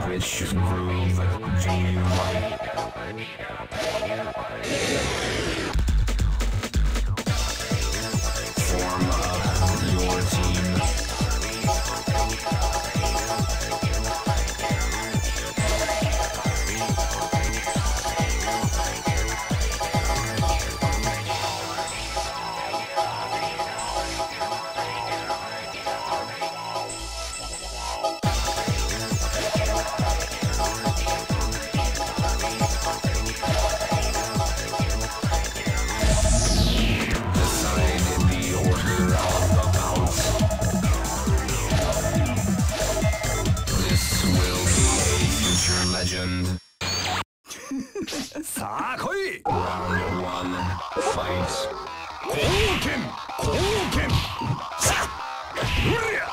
Which groove do you like? Form up your team. Legend. Round one, fight. Kouken! Kouken! Kouken!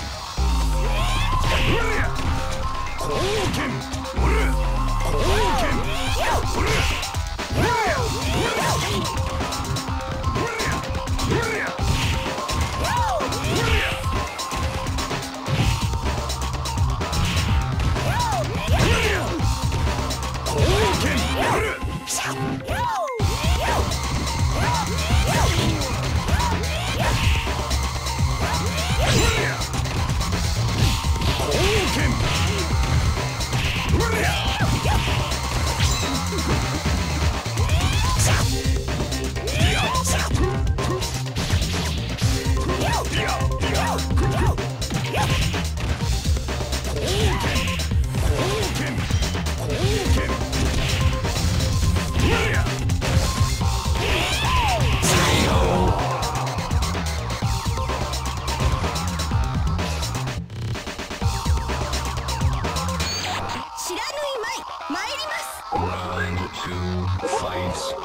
Round two, fight.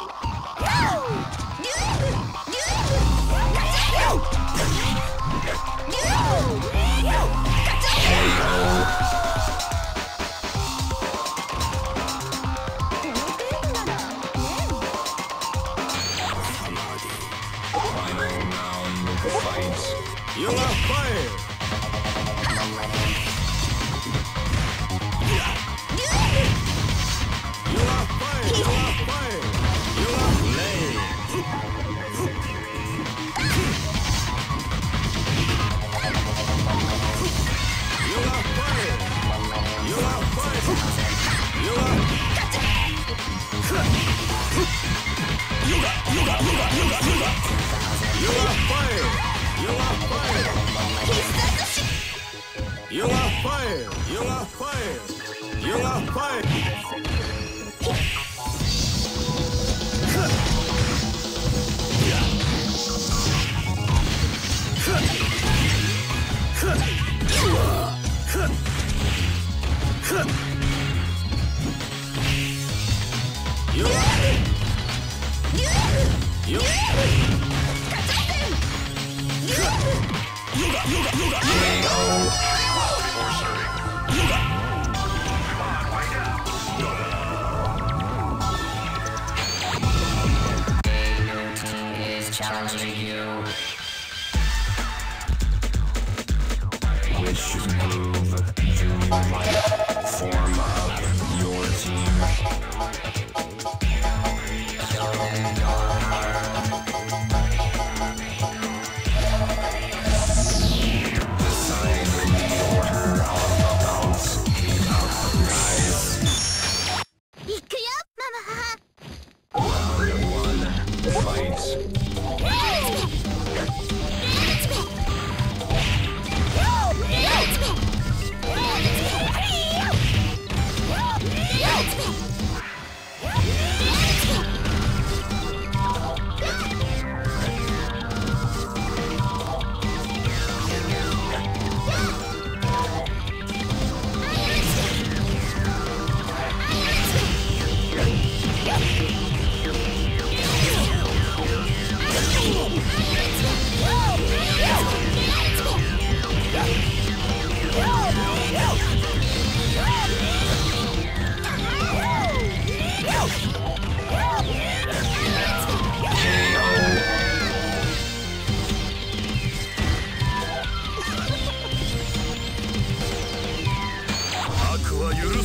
Final round, fight. You are fired! You are fired! You are fired! You are fired! Challenging you. Which move do you like? Form up your team. Show them your heart. Decide the order of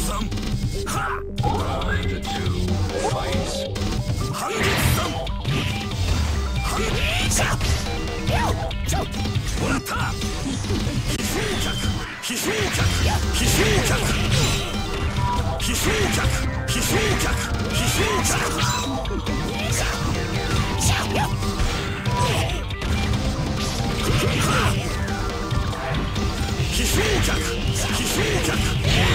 さん。はっ。Round 2 fights。半月さん。半月さん。もらった。飛翔客。飛翔客。飛翔客。飛翔客。飛翔客。飛翔客。飛翔客。飛翔客。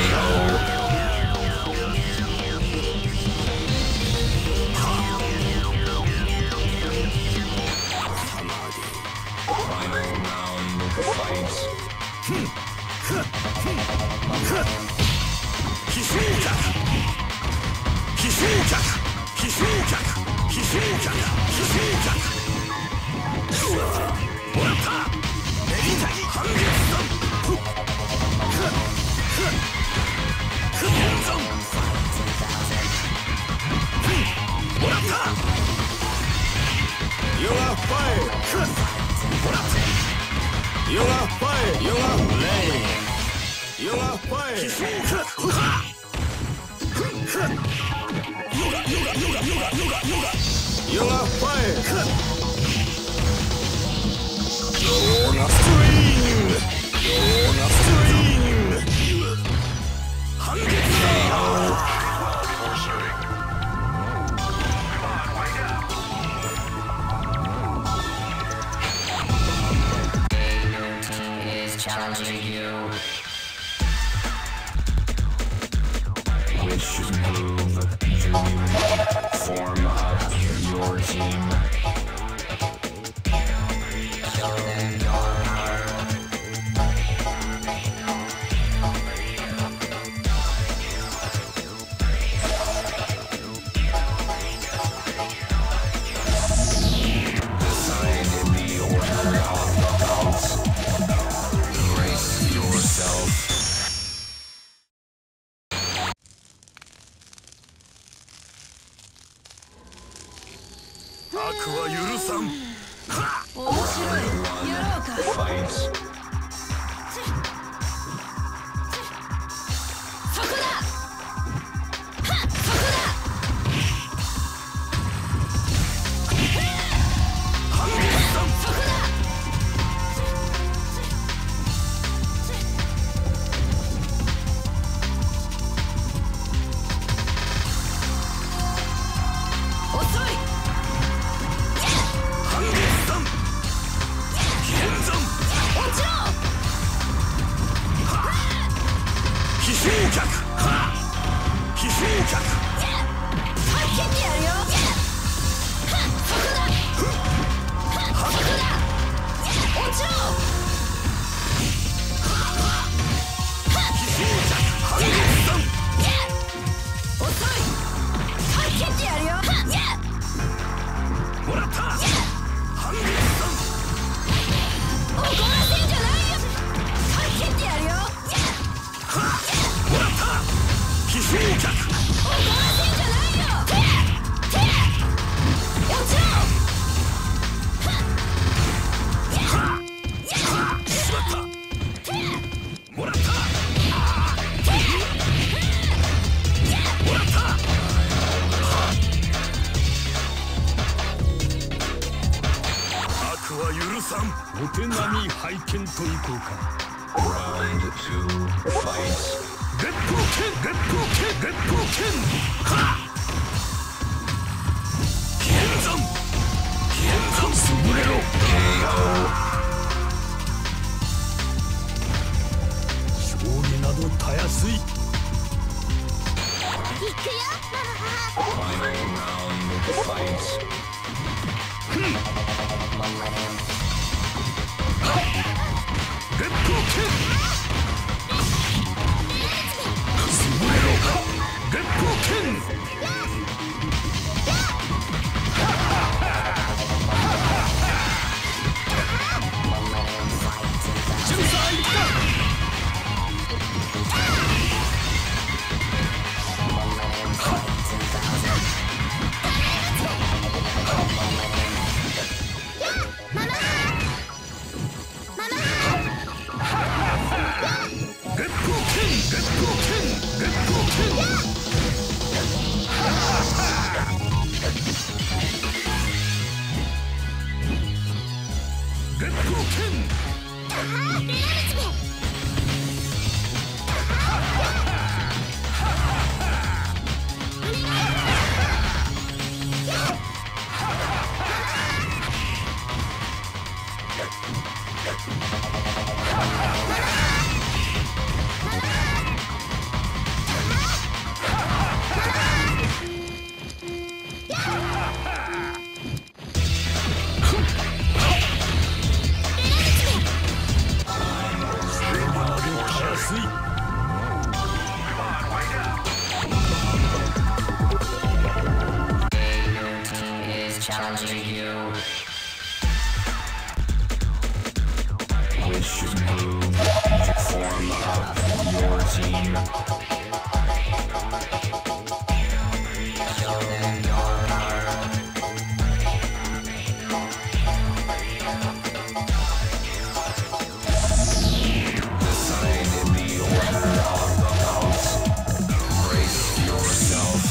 Challenging you. Which move do you form up your team? Show them your power. Decide in the order of the bounce. Brace yourself. 悪は許さん。 面白い。やろうか。そこだ。はっ、そこだ。 半月さん。 そこだ。遅い。 半月さん。現山。 落ちろ。 飛翔客。飛翔客。 はっ、蹴ってやるよ。はっ、そこだ。はっ、そこだ。落ちろ。 飛翔客。半月さん。 遅い。はっ、蹴ってやるよ。はっ、 もらった。半月さん。 怒らせんじゃないよ。はっ、蹴ってやるよ。 もらった。飛翔客。 怒らせんじゃないよ。落ちろ。 しまった。もらった。もらった。悪は許さん。お手並み拝見といこうか。 Round 2 fights. 烈風剣。烈風剣。烈風剣。はっ。現山。現山。潰れろ。 KO. 勝利などたやすい。 行くよ。 Final round fights. 烈風剣。潰れろ。烈風剣。13いった。 ママ Challenging you. Which move to form up your team? Show them your power. Decide in the order of the house. Brace yourself.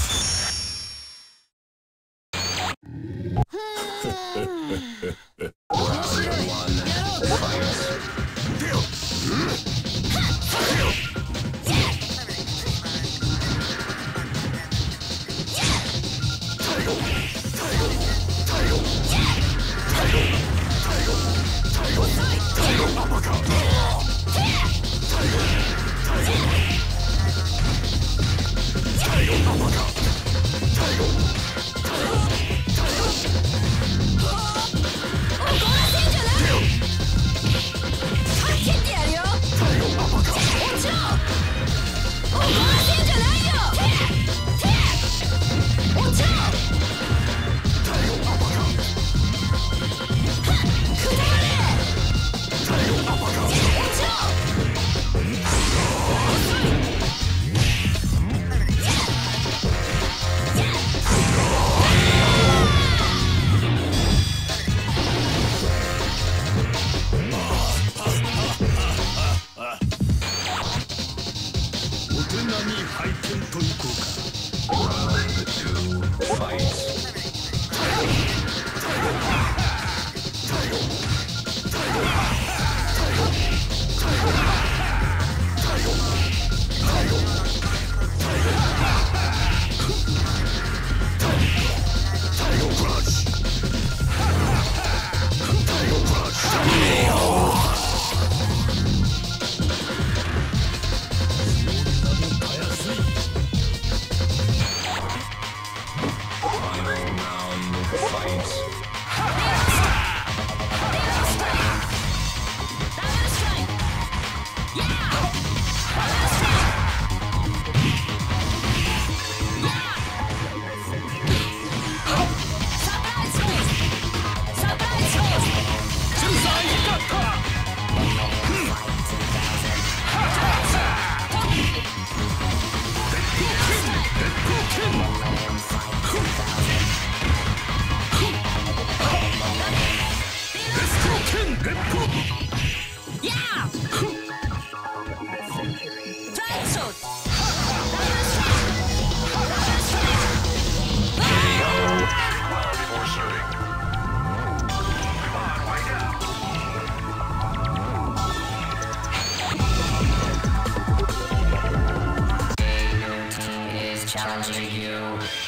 Challenging you.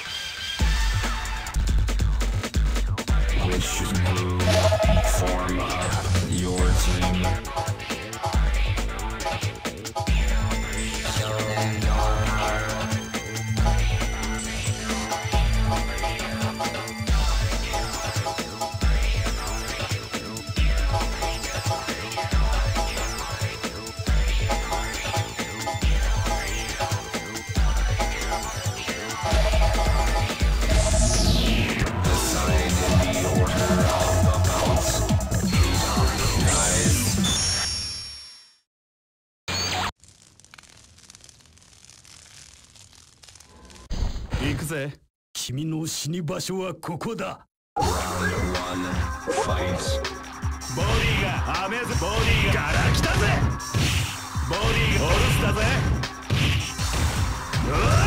Which move form up your team? Show them your power. 行くぜ。君の死に場所はここだ。 Round 1 fight. ボディがアメーズボディがガラ来たぜ。ボディがオルスだぜ。うわ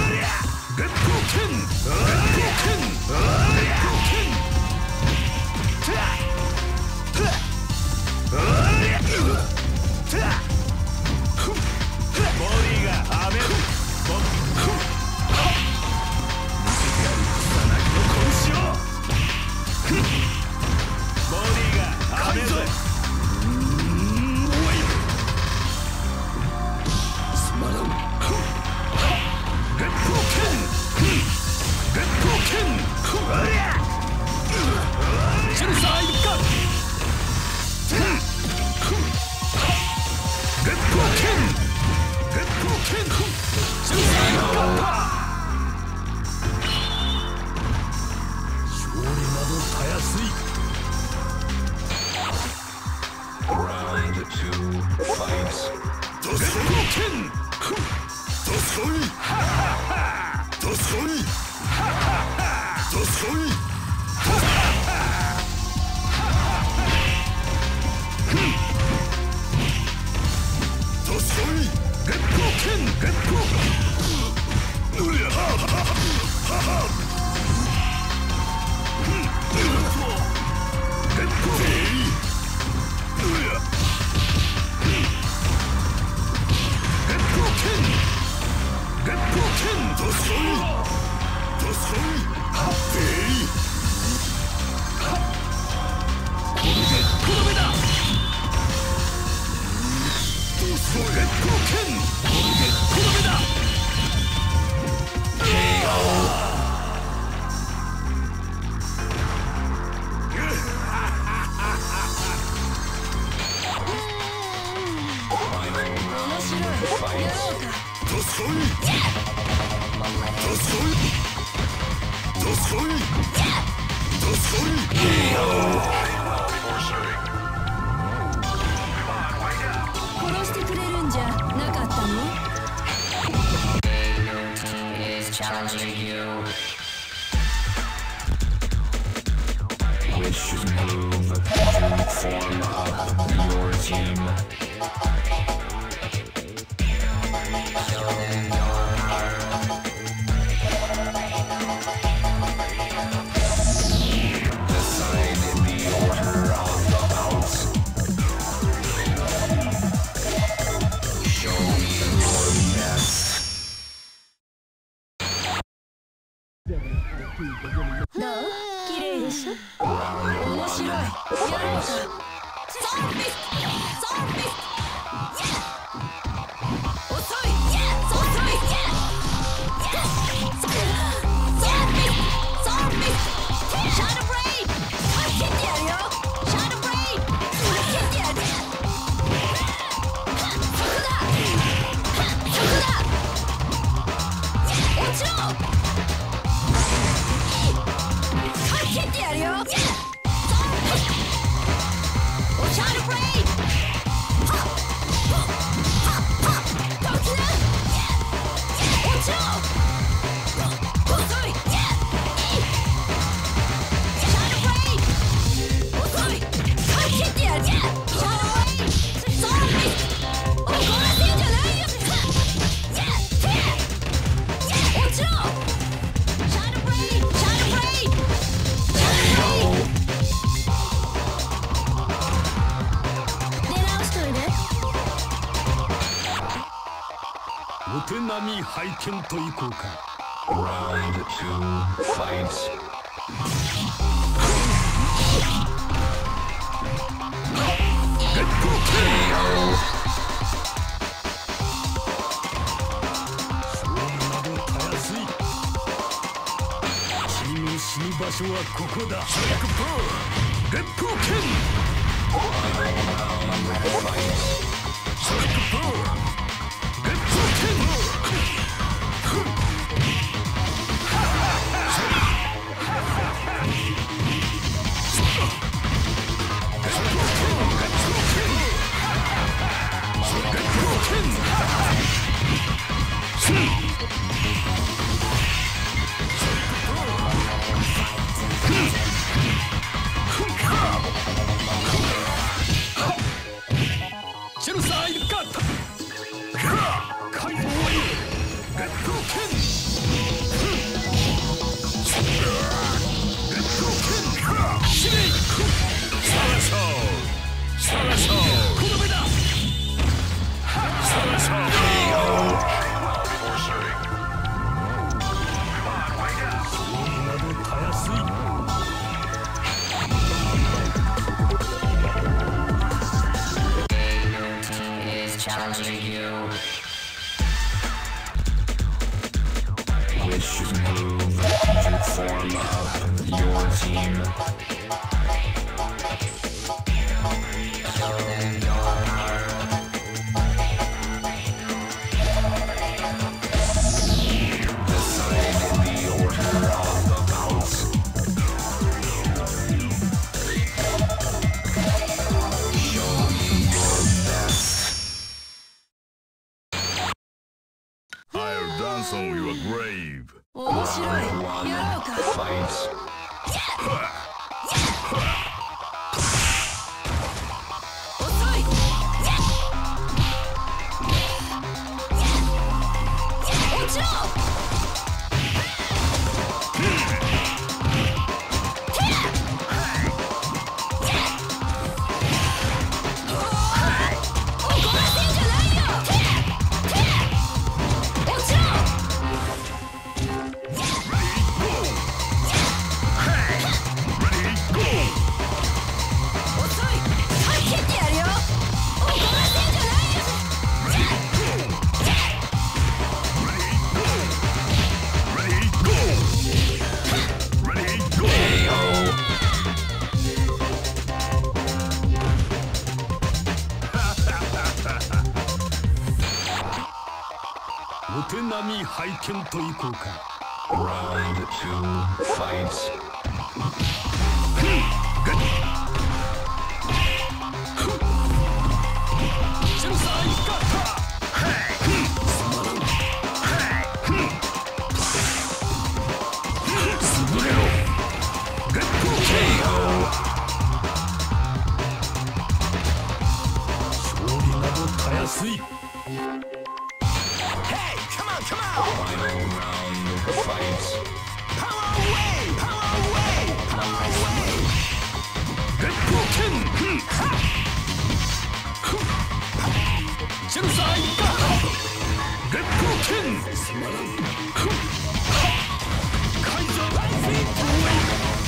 殺してくれるんじゃなかったの Challenging you. Which move to form up your team? Show them your power. Decide the order of the bouts. Show me your best. どう綺麗でしょ面白いやろうかサーフィスサーフィス遅い遅いサーフィスサーフィスシャドーブレイドかけてやるよシャドーブレイドかけてやるそこだそこだ落ちろ蹴ってやるよおシャドーブレイドはっはっどきな落ちろ遅いシャドーブレイド遅い蹴ってやるシャドーブレイドサービス怒らせんじゃないよ落ちろシャドーブレイドシャドーブレイドお手並み拝見といこうか。 Round 2, fight. 君の死に場所はここだ。早くパー烈風剣。早くパー烈風剣。 Challenging you. Which move to form up your team? Show them your power. Decide the order of the bouts. Show me your best. I'll dance on you. to a grave. 面白い。やろうか。 Fight. 遅い。落ちろ。 お手並み拝見といこうか。 Round 2. Fight. 安い。 Hey, come on, come on! Final round. Fight. Power away! Power away! Power away! Get broken! Get broken! すまらん。海上ライフイントウェイ。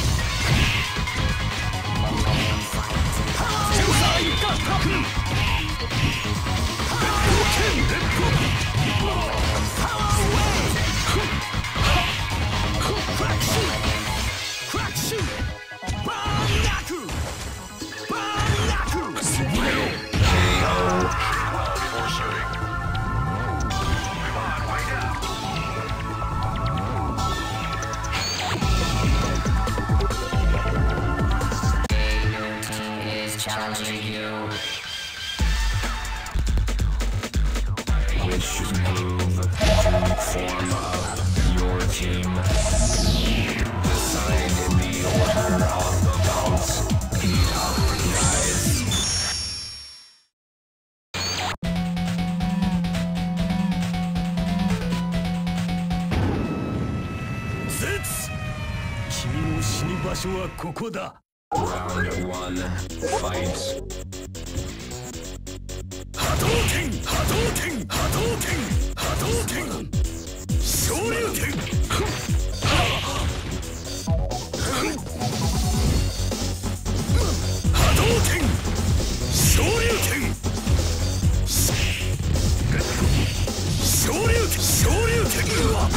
Challenging you. Which move to form up your team? Decide in the order of the bouts. Heat up, guys. 絶！君の死に場所はここだ。 Round 1. Fight. 波動拳波動拳波動拳波動拳昇竜拳波動拳昇竜拳昇竜拳昇竜拳は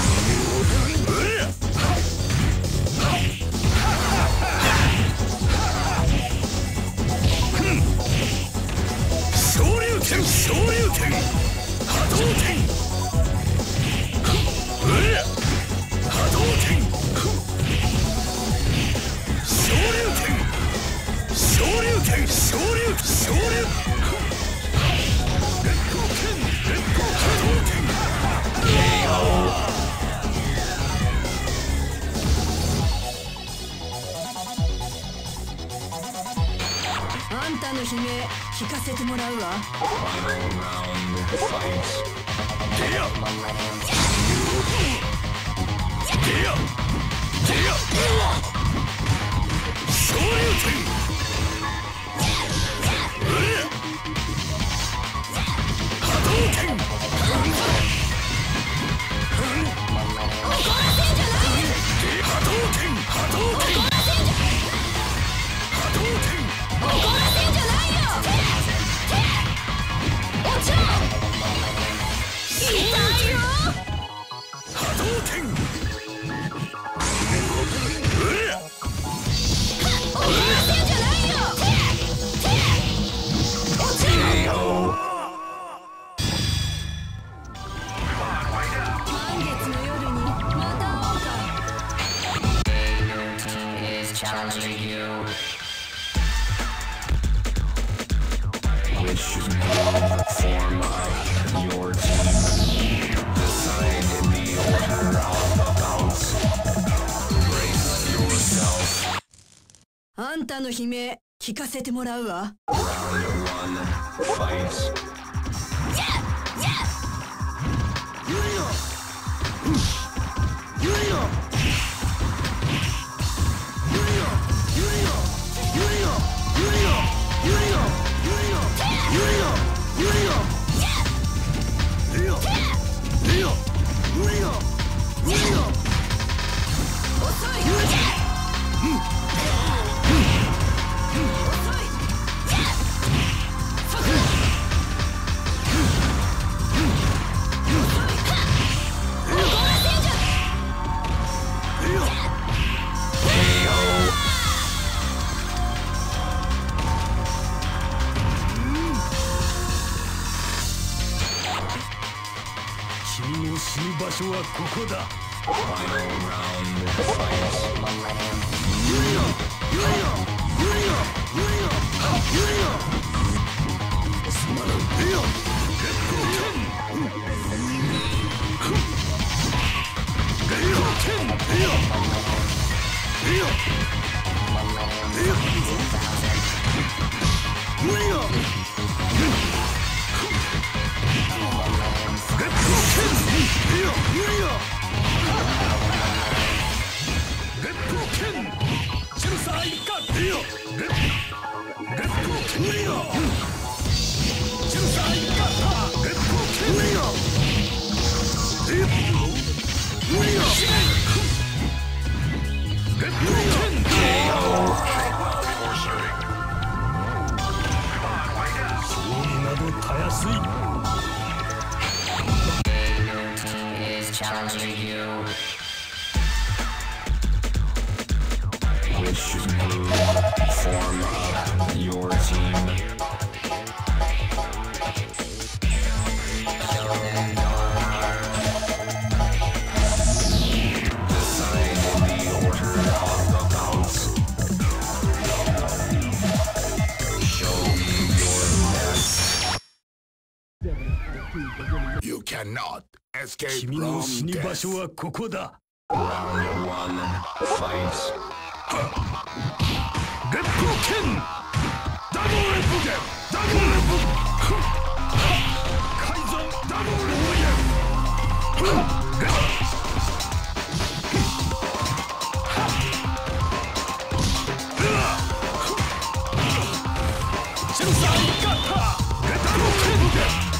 昇竜拳昇竜拳波動拳波動拳昇竜拳昇竜拳昇竜昇竜烈光拳烈光波動拳あんたの悲鳴聞かせてもらうわ。 Final round. Fight. 出や出や出や昇竜拳波動拳怒らせんじゃない。 波動拳波動拳怒らせんじゃ波動拳怒らせんじゃないよ。落ちろ。痛いよ。 波んたの悲鳴聞かせてもらうわ。 君の死ぬ場所はここだ。 Challenging you. Which should move, form up your team. Show them your heart. Decide in the order of the bouts. Show me your best. You cannot escape 君の死 from に場 death. 所はここだ。 Round 1, fight. レッド剣ダブルレッド剣ダブルレッド改造ダブルレッド剣シルサーイカッターレッド剣剣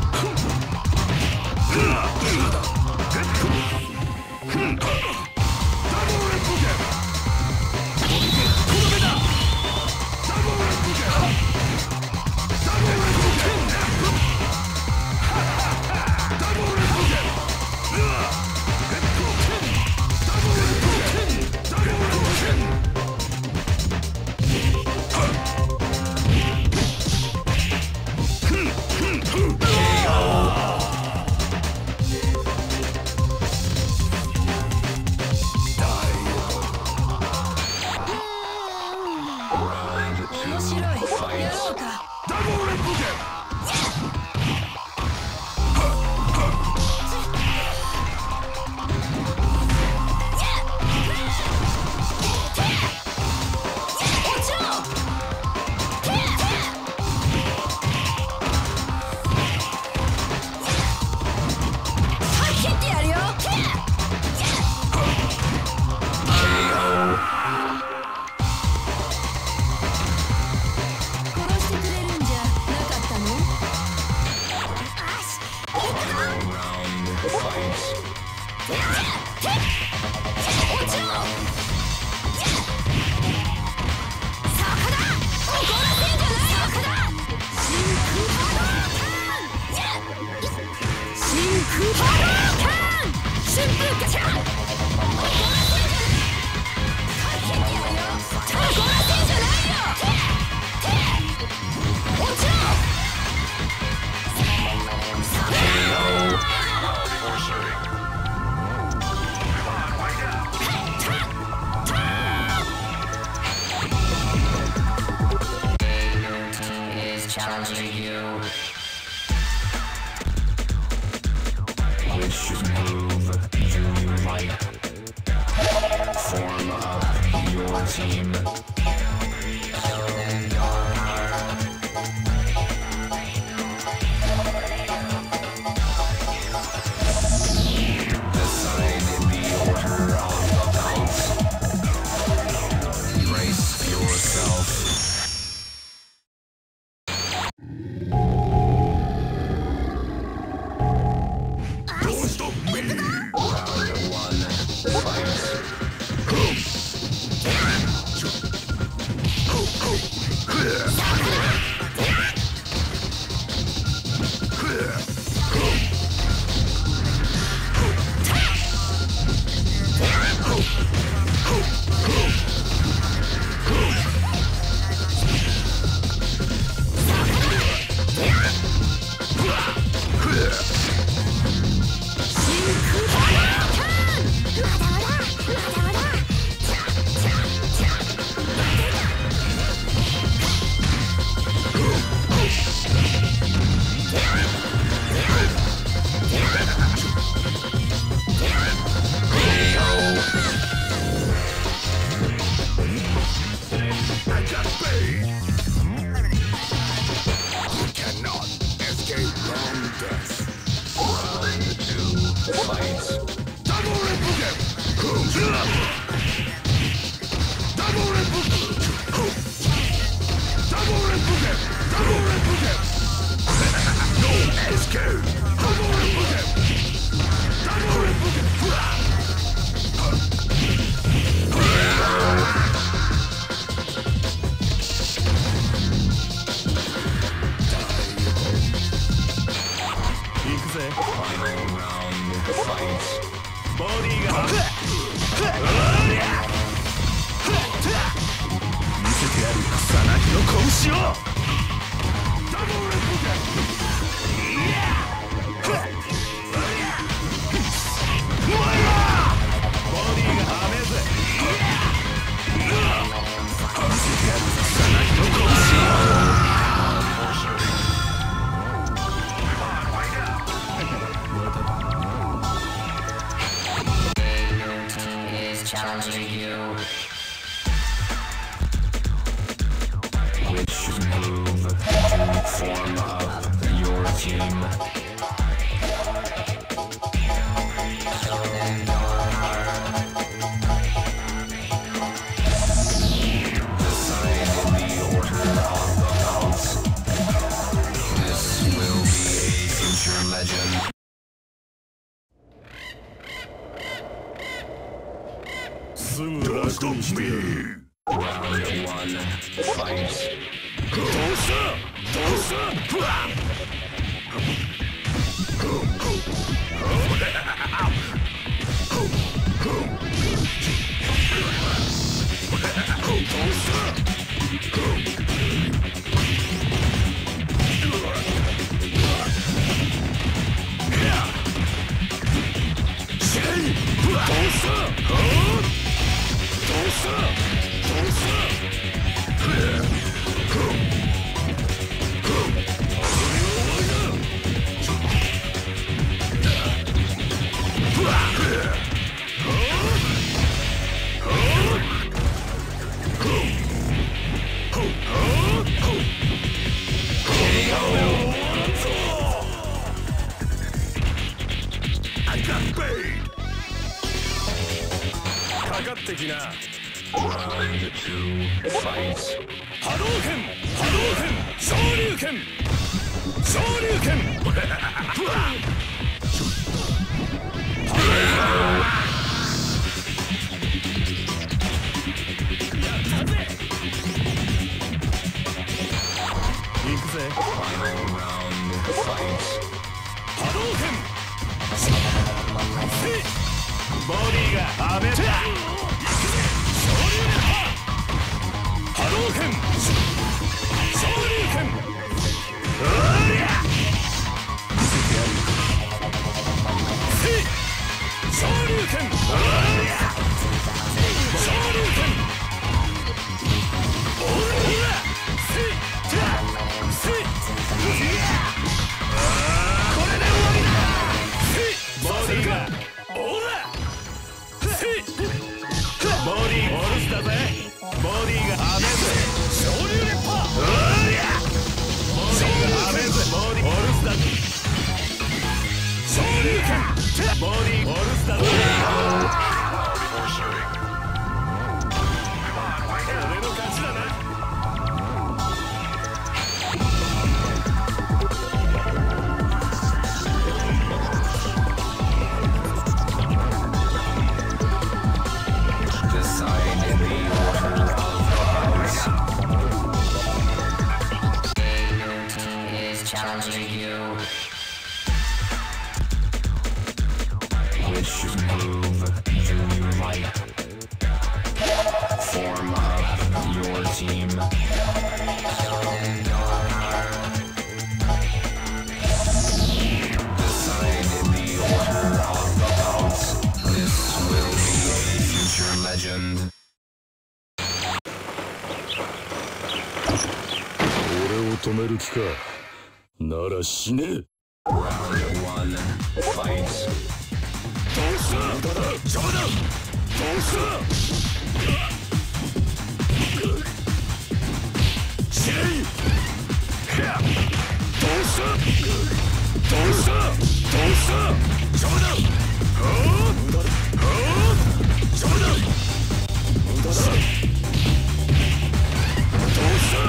面白い。やろうか。 ダブルレッド剣 Challenging you. Which move do you like? Form up your team. 見せてやる草薙の拳を。ダブルコケ。お前らボディがはめず。見せてやる草薙の拳を。 Challenging you. Which move to form up your team? Show them your heart. Decide in the order of the bouts. This will be a future legend. Don't stop me! Round one, fight. Tosa! Round two, fight. Hadouken! Shoryuken! Shoryuken! Final round, fight. Hadouken! Bodyがはめた。Hadouken! Shoryuken! 見せてやる。Shoryuken! Shoryuken! これで終わりだ。ボディがオラ。ボディオルスだぜ。ボディがはめず昇竜烈波。ボディがはめずボディオルスだ。昇竜拳。ボディオルスだぜ。俺の勝ちだな。 Decide in the order of the bouts. Is challenging you. Which move do you like? Form up your team. Show them your heart. Decide in the order of the bouts. This will be a future legend. 俺を止める気か。なら死ね。 Round one, fight. どうした？邪魔だ。どうした？死ね。どうした？どうした？どうした？邪魔だ。無駄だ。邪魔だ。無駄だ。どうした？どうした？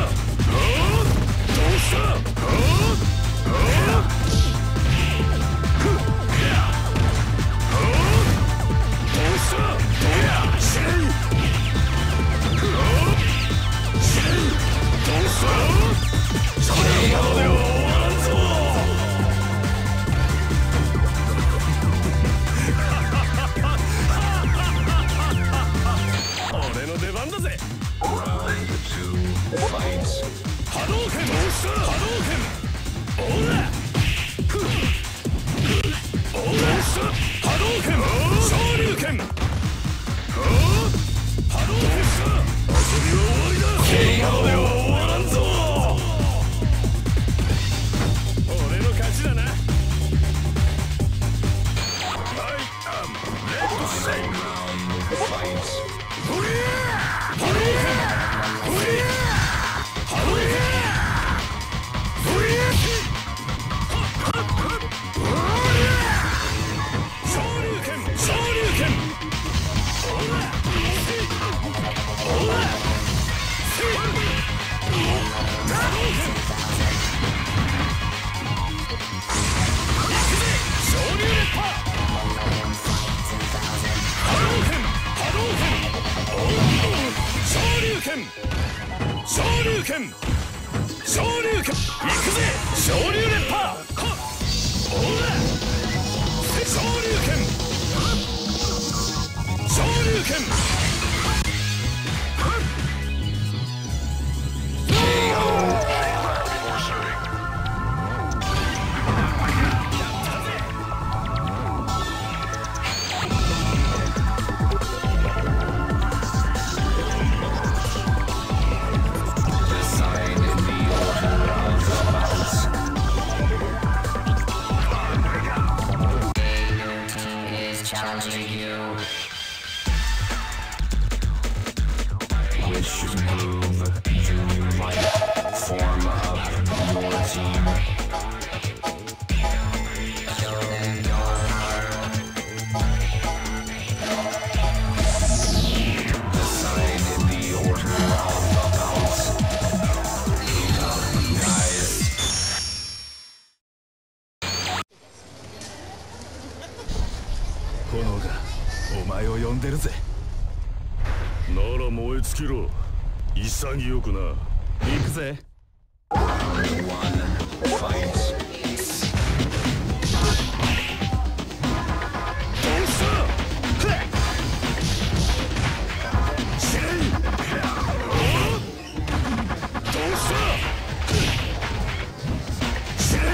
波動拳どうした波動拳オーラオーラした波動拳昇竜拳波動拳した遊びは終わりだこのままでは終わらんぞ俺の勝ちだな昇竜拳昇竜拳行くぜ昇竜連覇オーラ昇竜拳昇竜拳 challenging you. Which move do you like? Form up your team. Show them your power. Decide the order of the bouts. Guys. 炎がお前を呼んでるぜなら燃え尽きろ潔くな行くぜ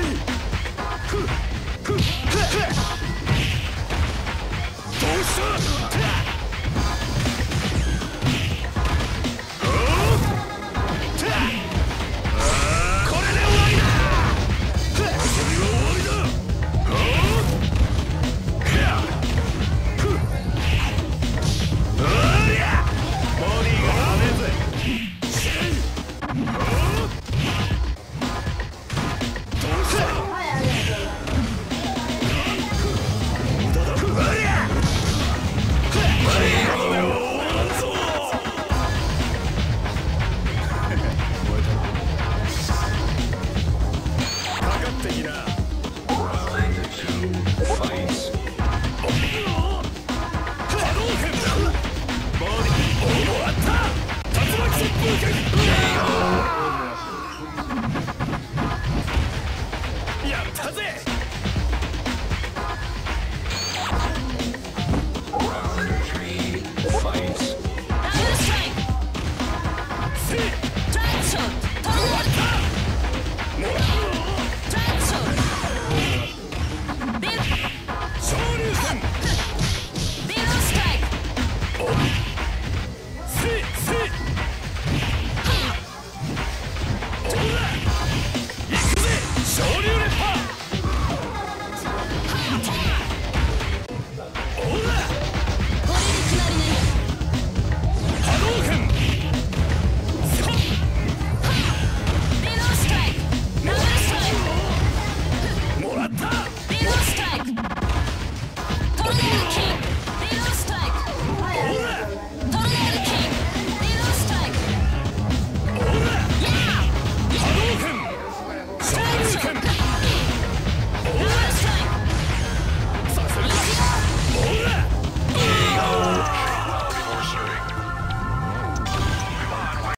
どうした